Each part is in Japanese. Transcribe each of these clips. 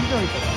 緑とか。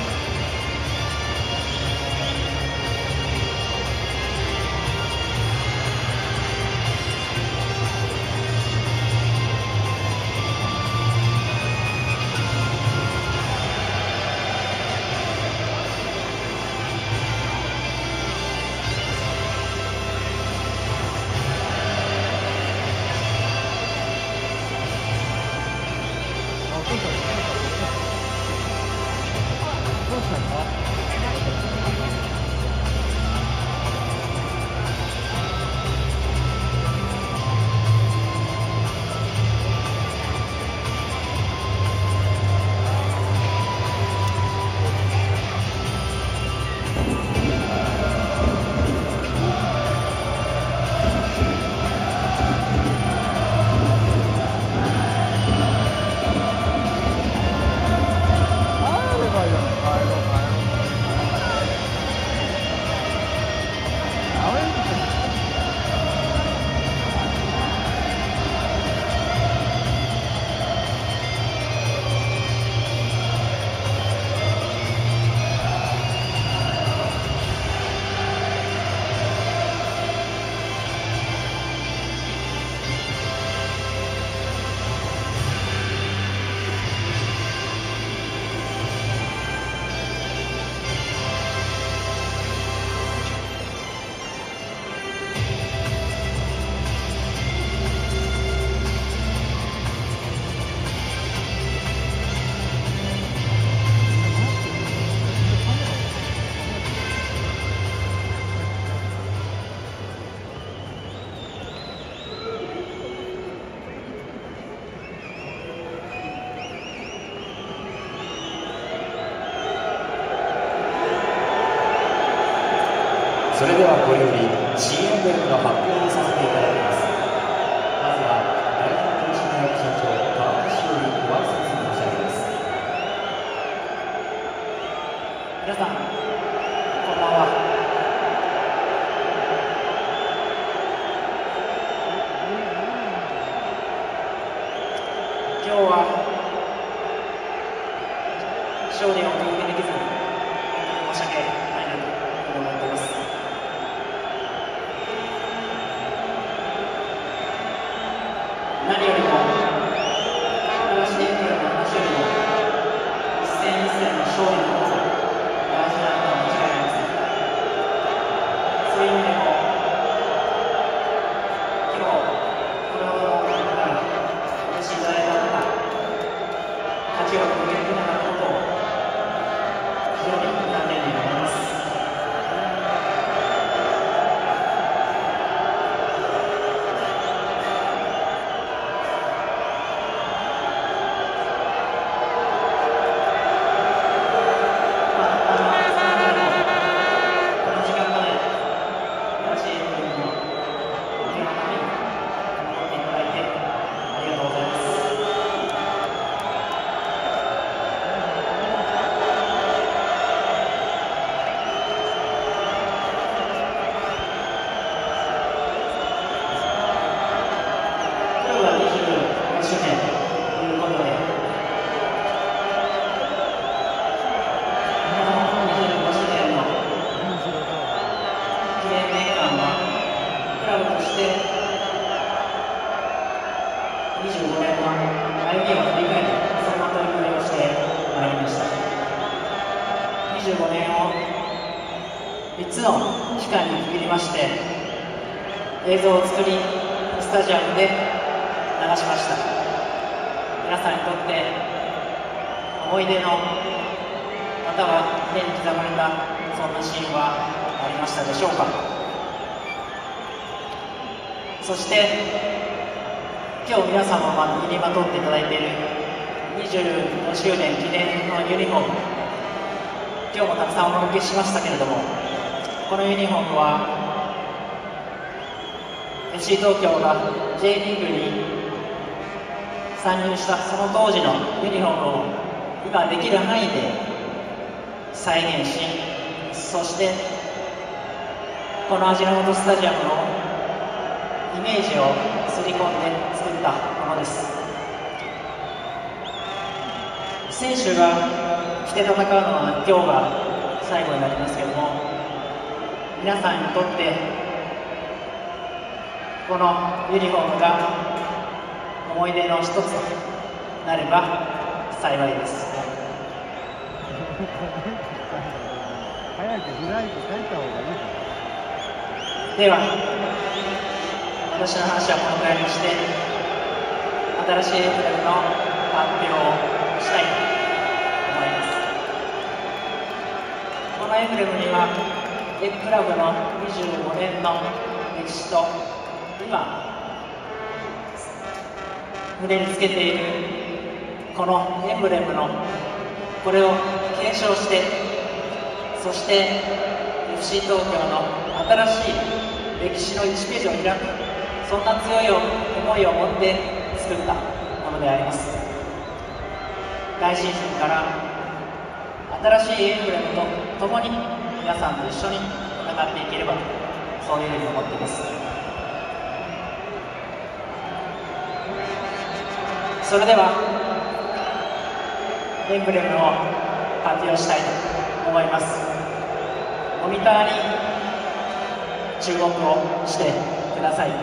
それではこれより新エンブレムの発表をさせていただきます。まずは代表取締役社長川口よりご挨拶申し上げます。 皆さんこんばんは。今日は勝利をお届けできず申し訳ないなと思っています。何よりも新エンブレムの話よりも一戦一戦の勝利の方が大事なのは間違いありません。そういう意味でも今日これほどの方がお越しいただいた方、勝ちを届けてくれなかったことを非常に残念に思います。25年を3つの期間に区切りまして映像を作りスタジアムで流しました。皆さんにとって思い出のまたは目に刻まれたそんなシーンはありましたでしょうか。そして今日皆様が身にまとっていただいている25周年記念のユニフォーム、今日もたくさんお届けしましたけれども、このユニフォームは FC 東京が J リーグに参入したその当時のユニフォームを今できる範囲で再現し、そしてこの味の素スタジアムのイメージを刷り込んで作ったものです。選手が着て戦うのは今日が最後になりますけども、皆さんにとってこのユニフォームが思い出の一つとなれば幸いです。では私の話はこのくらいにして、新しいエンブレムの発表をしたいと思います。このエンブレムにはエッグクラブの25年の歴史と今胸につけているこのエンブレムのこれを継承して、そして FC 東京の新しい歴史の1ページを開く、そんな強い思いを持って作ったものであります。来シーズンから新しいエンブレムと共に皆さんと一緒に戦っていければと、そういうふうに思っています。それではエンブレムを発表したいと思います。モニターに注目をしてください。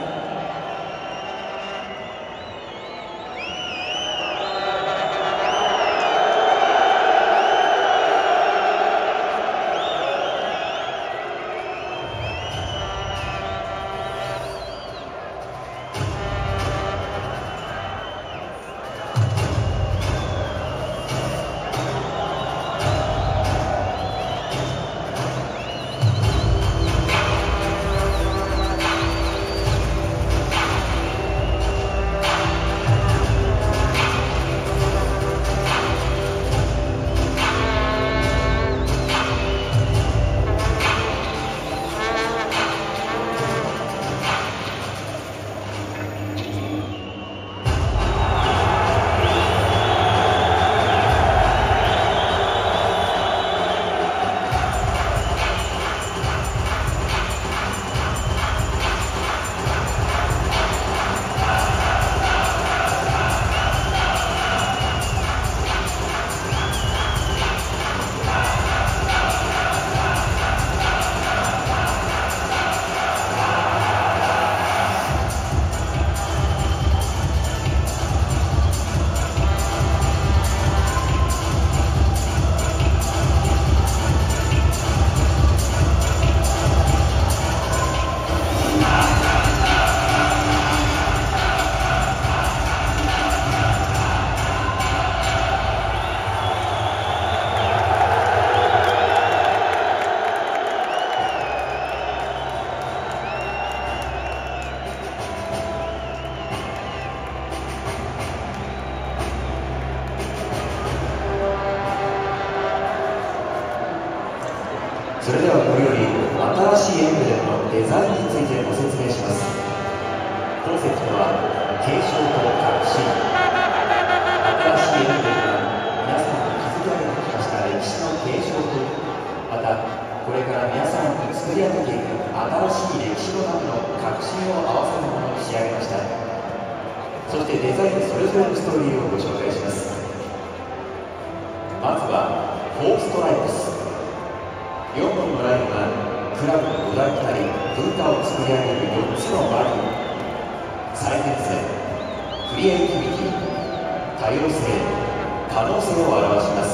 それではこれより新しいエンブレムのデザインについてご説明します。コンセプトは継承と革新。新しいエンブレムは皆さんに築き上げてきました歴史の継承と、またこれから皆さんに作り上げていく新しい歴史のための革新を合わせたものに仕上げました。そしてデザインそれぞれのストーリーをご紹介します。まずは4ストライプス。4本のラインはクラブの土台となり文化を作り上げる4つのバリュー、最前線、クリエイティビティ、多様性、可能性を表します。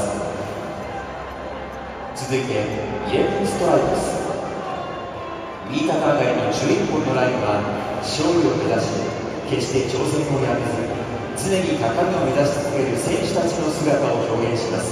続いて11ストライプス。右肩上がりの11本のラインは勝利を目指し、決して挑戦をやめず常に高みを目指し続ける選手たちの姿を表現します。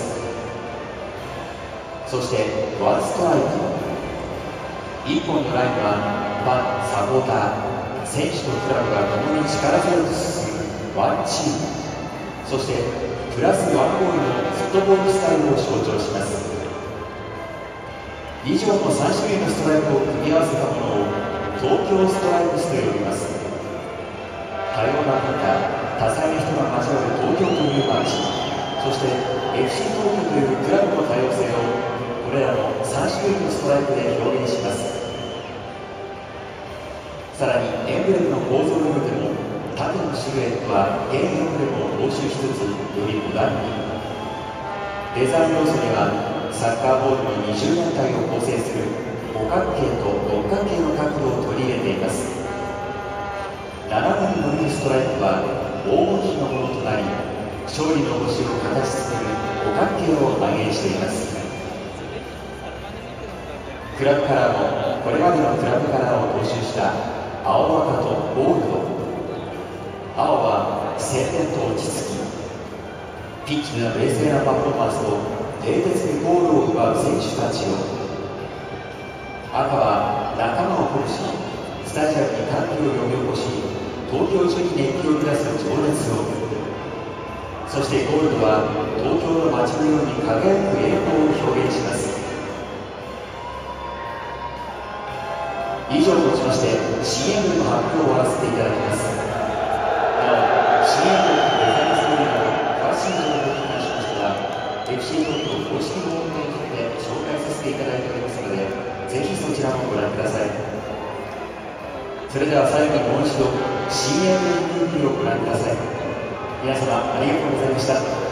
そしてワンストライプ。1本のラインはファン、サポーター、選手とクラブが共に力強く進むワンチーム、そしてプラスワンゴールのフットボールスタイルを象徴します。以上の3種類のストライプを組み合わせたものを東京ストライプスと呼びます。多様な文化、多彩な人が交わる東京という街、そして FC 東京というクラブの多様性をこれらの3種類のストライプで表現します。さらにエンブレムの構造においても縦のシルエットは現エンブレムを踏襲しつつよりモダンに、 デザイン要素にはサッカーボールの20面体を構成する五角形と六角形の角度を取り入れています。斜めに伸びるストライプは黄金比のものとなり、勝利の星を形作る五角形を反映しています。クラブカラーもこれまでのクラブカラーを踏襲した青赤とゴールド。青は青年と落ち着き、ピッチでの冷静なパフォーマンスと冷徹にゴールを奪う選手たちを、赤は仲間を鼓舞し、スタジアムに歓喜を呼び起こし、東京中に熱気を生み出す情熱を、そしてゴールドは東京の街のように輝く栄光を表現します。以上をもちまして CM の発表を終わらせていただきます。なお CM のデザインストーリーなど詳しい情報に関しましては FC 東京公式ホームページで紹介させていただいておりますので、ぜひそちらもご覧ください。それでは最後にもう一度 CM ムービーをご覧ください。皆様ありがとうございました。